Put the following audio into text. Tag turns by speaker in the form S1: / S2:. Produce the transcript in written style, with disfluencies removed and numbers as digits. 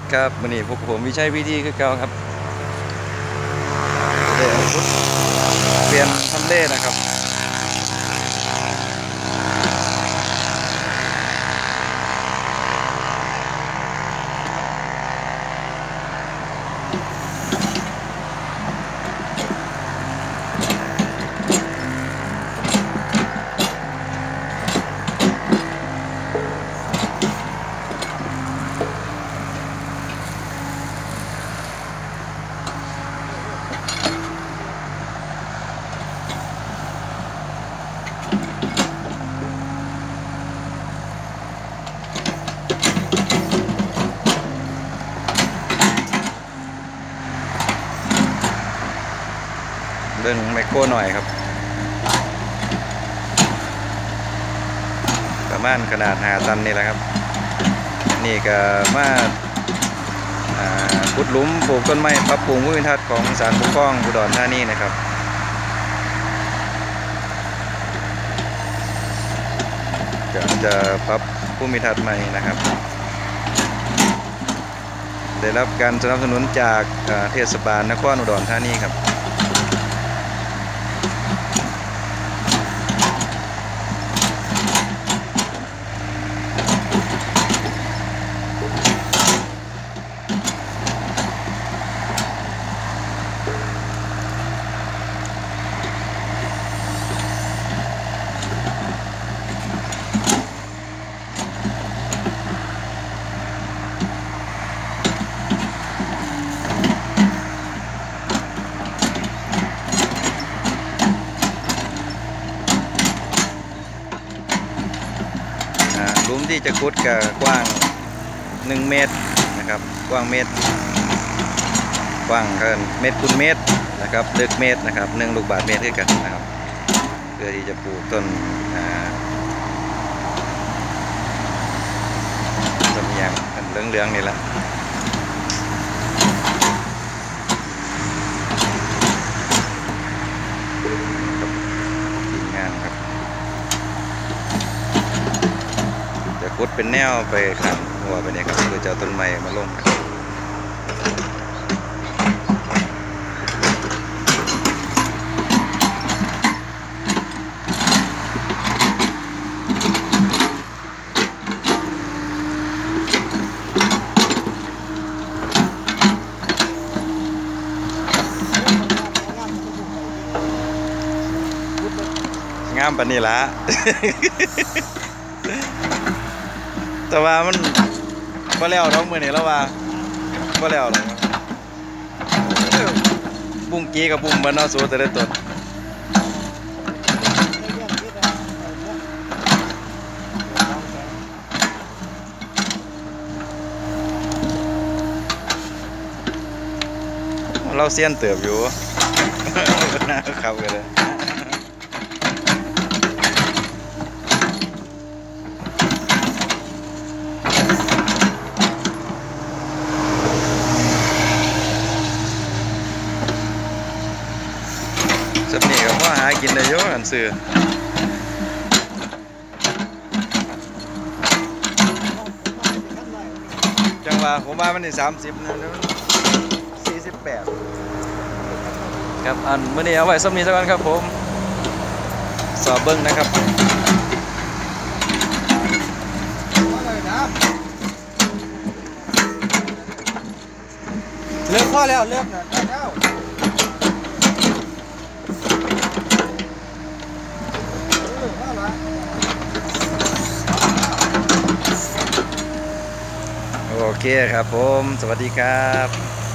S1: ครับวันนี้พวกผมวิชัยวิธีคือเก่าครับเดี๋ยวเปลี่ยนทำเลนะครับเรื่องไมโครหน่อยครับประมาณขนาด5 ตันนี่แหละครับนี่ก็มาขุดหลุมปลูกต้นไม้ปรับปรุงภูมิทัศน์ของศาลปกครองอุดรธานีนะครับจะปรับภูมิทัศน์ใหม่นะครับได้รับการสนับสนุนจากเทศบาลนครอุดรธานีครับหลุมที่จะขุดก็กว้าง1 เมตรนะครับกว้างเมตรกว้างกันเมตรคูณเมตรนะครับลึกเมตรนะครับ1 ลูกบาศก์เมตรด้วยกันนะครับเพื่อที่จะปลูกต้นยางเหลืองๆนี่แหละทีมงานครับจะขุดเป็นแนวไปข้างหัวไปเนี่ยครับคือจะเอาต้นไม้มาลงครับงามปานนี้ละ แต่ว่ามันบ่แล้วน้องมือนี่แล้วว่าบ่แล้วหรอกบุ้งกี้กับบุ้งมันเอาสู้แต่ละต้นเราเซียนเติบอยู่ นะครับกันเลยสับนี่ก็ว่าหากินได้เยอะอันซื้อจังหวะผมว่ามันนี่30นะ48ครับอันมื้อนี้เอาไว้สับนี้ซะก่อนครับผมสอบเบิ้งนะครับ
S2: เลิกพ่อแล้วเลิกนะได้แล้ว
S1: โอเคครับผมสวัสดีครับ